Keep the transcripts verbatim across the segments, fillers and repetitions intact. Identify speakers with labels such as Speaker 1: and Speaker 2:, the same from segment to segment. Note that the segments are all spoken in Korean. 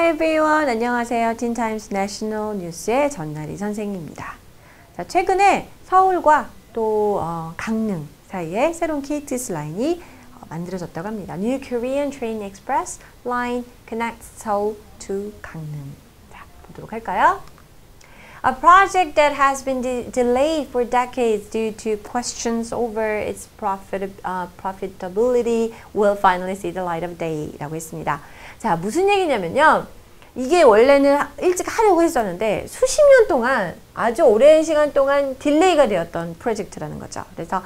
Speaker 1: Hi everyone. 안녕하세요. 틴타임스 내셔널 뉴스의 전나리 선생님입니다. 자, 최근에 서울과 또 어, 강릉 사이에 새로운 케이티엑스 라인이 어, 만들어졌다고 합니다. New Korean Train Express Line connects Seoul to 강릉. 자, 보도록 할까요? A project that has been de delayed for decades due to questions over its profit, uh, profitability will finally see the light of day 라고 했습니다. 자, 무슨 얘기냐면요. 이게 원래는 일찍 하려고 했었는데 수십 년 동안 아주 오랜 시간 동안 딜레이가 되었던 프로젝트라는 거죠. 그래서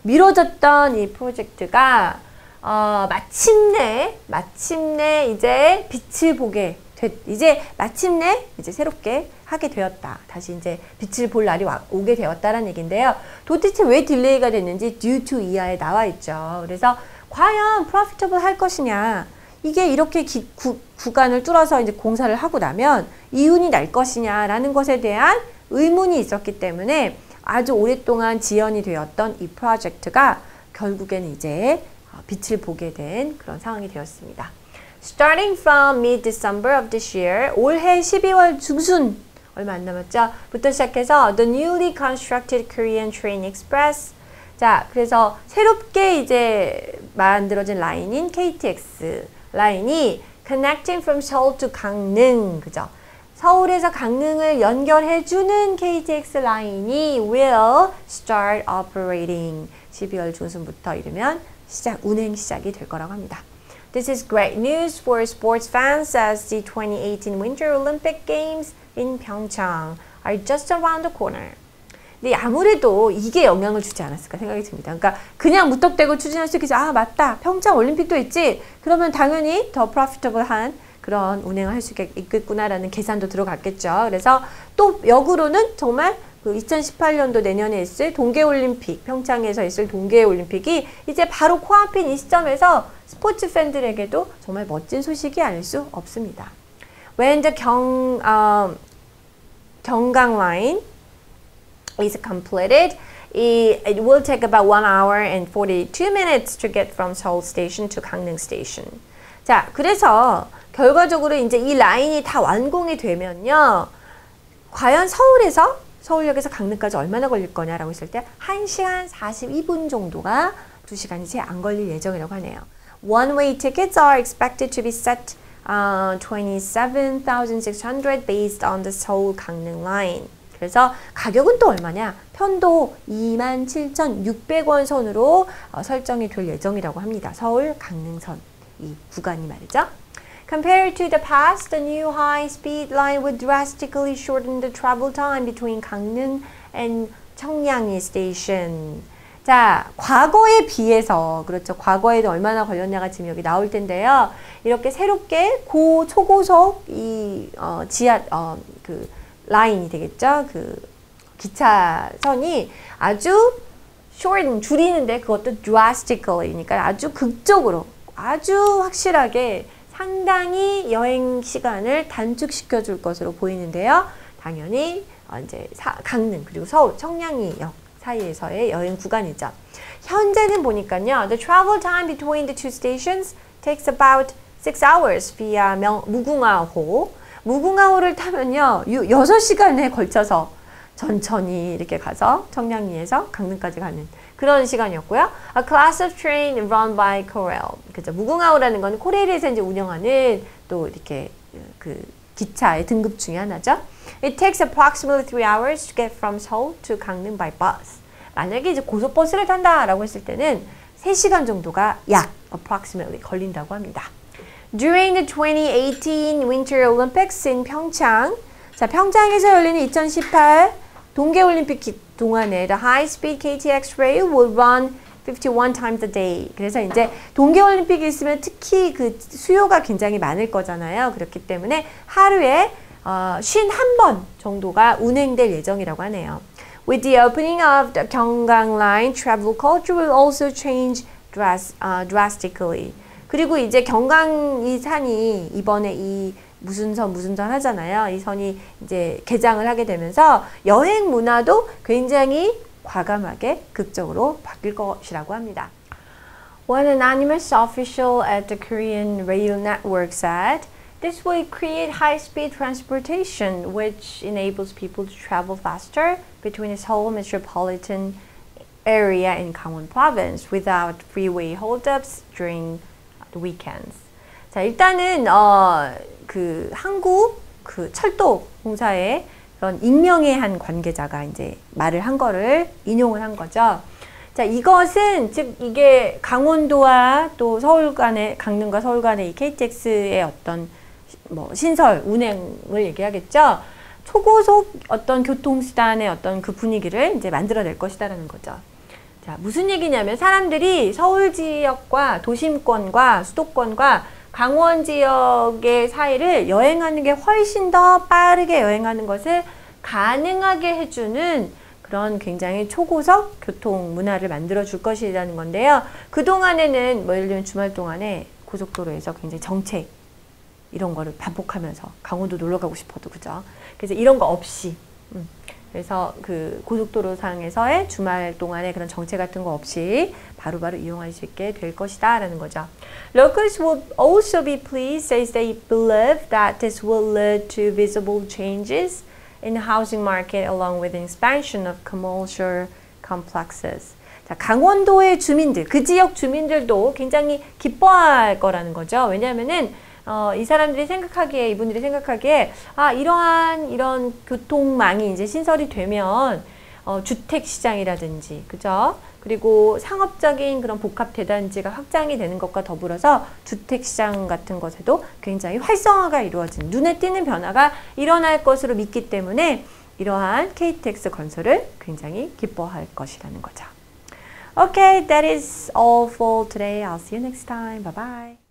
Speaker 1: 미뤄졌던 이 프로젝트가 어, 마침내 마침내 이제 빛을 보게 됐, 이제 마침내 이제 새롭게 하게 되었다. 다시 이제 빛을 볼 날이 와, 오게 되었다라는 얘기인데요. 도대체 왜 딜레이가 됐는지 due to 이하에 나와 있죠. 그래서 과연 profitable 할 것이냐, 이게 이렇게 기, 구, 구간을 뚫어서 이제 공사를 하고 나면 이윤이 날 것이냐라는 것에 대한 의문이 있었기 때문에 아주 오랫동안 지연이 되었던 이 프로젝트가 결국에는 이제 빛을 보게 된 그런 상황이 되었습니다. Starting from mid-December of this year, 올해 십이월 중순, 얼마 안 남았죠? 부터 시작해서 The newly constructed Korean Train Express. 자, 그래서 새롭게 이제 만들어진 라인인 케이티엑스 라인이 Connecting from Seoul to 강릉, 그죠? 서울에서 강릉을 연결해주는 케이티엑스 라인이 will start operating. 십이월 중순부터 이르면 시작, 운행 시작이 될 거라고 합니다. This is great news for sports fans as the twenty eighteen Winter Olympic Games in Pyeongchang are just around the corner. 근데 아무래도 이게 영향을 주지 않았을까 생각이 듭니다. 그러니까 그냥 무턱대고 추진할 수 있겠지. 아, 맞다. 평창 올림픽도 있지. 그러면 당연히 더 프로피터블한 그런 운행을 할 수 있겠구나라는 계산도 들어갔겠죠. 그래서 또 역으로는 정말 그 이천십팔 년도 내년에 있을 동계올림픽, 평창에서 있을 동계올림픽이 이제 바로 코앞인 이 시점에서 스포츠 팬들에게도 정말 멋진 소식이 아닐 수 없습니다. When the 경, uh, 경강 line is completed, it, it will take about one hour and forty-two minutes to get from Seoul Station to 강릉 Station. 자, 그래서 결과적으로 이제 이 라인이 다 완공이 되면요, 과연 서울에서 서울역에서 강릉까지 얼마나 걸릴 거냐라고 했을 때 한 시간 사십이 분 정도가 두 시간이 채 안 걸릴 예정이라고 하네요. One-way tickets are expected to be set uh, twenty-seven thousand six hundred based on the Seoul 강릉 line. 그래서 가격은 또 얼마냐? 편도 이만 칠천육백 원 선으로 어, 설정이 될 예정이라고 합니다. 서울 강릉선 이 구간이 말이죠. Compared to the past, the new high-speed line would drastically shorten the travel time between 강릉 and 청량리 station. 자, 과거에 비해서, 그렇죠. 과거에도 얼마나 걸렸냐가 지금 여기 나올 텐데요. 이렇게 새롭게 고, 초고속 이, 어, 지하, 어, 그, 라인이 되겠죠. 그, 기차선이 아주 shorten, 줄이는데 그것도 drastically, 그러니까 아주 극적으로, 아주 확실하게 상당히 여행 시간을 단축시켜 줄 것으로 보이는데요. 당연히 어, 이제 사, 강릉 그리고 서울 청량리역 사이에서의 여행 구간이죠. 현재는 보니까요, the travel time between the two stations takes about six hours via 명, 무궁화호. 무궁화호를 타면요, 여섯 시간에 걸쳐서 천천히 이렇게 가서 청량리에서 강릉까지 가는 그런 시간이었고요. A class of train run by Korail. 그죠? 무궁화호라는 건 코레일에서 이제 운영하는 또 이렇게 그 기차의 등급 중에 하나죠. It takes approximately three hours to get from Seoul to 강릉 by bus. 만약에 이제 고속버스를 탄다라고 했을 때는 세 시간 정도가 약 approximately 걸린다고 합니다. During the twenty eighteen Winter Olympics in Pyeongchang. 자, 평창에서 열리는 이천십팔 동계올림픽 동안에 the high-speed 케이티엑스 rail will run fifty-one times a day. 그래서 이제 동계올림픽이 있으면 특히 그 수요가 굉장히 많을 거잖아요. 그렇기 때문에 하루에 어, 오십일 번 정도가 운행될 예정이라고 하네요. With the opening of the 경강 line, travel culture will also change dras, uh, drastically. 그리고 이제 경강 이 산이 이번에 이 무슨 선 무슨 선 하잖아요. 이 선이 이제 개장을 하게 되면서 여행 문화도 굉장히 과감하게 극적으로 바뀔 것이라고 합니다. One anonymous official at the Korean Rail Network said This will create high-speed transportation, which enables people to travel faster between the Seoul metropolitan area and Gangwon province without freeway holdups during the weekends. 자, 일단은 어, 그 한국 그 철도 공사의 그런 익명의 한 관계자가 이제 말을 한 거를 인용을 한 거죠. 자, 이것은 즉 이게 강원도와 또 서울 간의 강릉과 서울 간의 이 케이티엑스의 어떤 뭐 신설 운행을 얘기하겠죠. 초고속 어떤 교통수단의 어떤 그 분위기를 이제 만들어낼 것이다라는 거죠. 자, 무슨 얘기냐면 사람들이 서울 지역과 도심권과 수도권과 강원 지역의 사이를 여행하는 게 훨씬 더 빠르게 여행하는 것을 가능하게 해주는 그런 굉장히 초고속 교통 문화를 만들어 줄 것이라는 건데요. 그동안에는 뭐 예를 들면 주말 동안에 고속도로에서 굉장히 정체 이런 거를 반복하면서 강원도 놀러 가고 싶어도 그죠. 그래서 이런 거 없이 음. 그래서 그 고속도로 상에서의 주말 동안에 그런 정체 같은 거 없이 바로바로 이용할 수 있게 될 것이다 라는 거죠. Locals will also be pleased as they believe that this will lead to visible changes in the housing market along with the expansion of commercial complexes. 자, 강원도의 주민들, 그 지역 주민들도 굉장히 기뻐할 거라는 거죠. 왜냐하면은 어, 이 사람들이 생각하기에, 이분들이 생각하기에, 아, 이러한, 이런 교통망이 이제 신설이 되면, 어, 주택시장이라든지, 그죠? 그리고 상업적인 그런 복합대단지가 확장이 되는 것과 더불어서 주택시장 같은 것에도 굉장히 활성화가 이루어진, 눈에 띄는 변화가 일어날 것으로 믿기 때문에 이러한 케이티엑스 건설을 굉장히 기뻐할 것이라는 거죠. Okay, that is all for today. I'll see you next time. Bye bye.